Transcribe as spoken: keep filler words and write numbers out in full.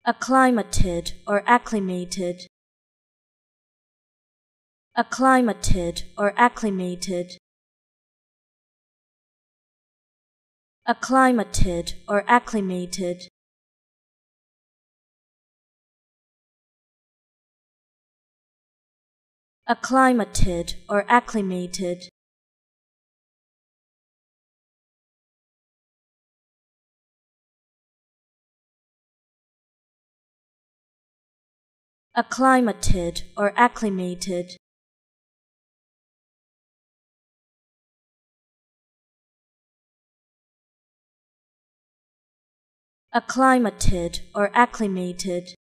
acclimated or acclimated, acclimated or acclimated, acclimated or acclimated, acclimated or acclimated, acclimated or acclimated, acclimated or acclimated.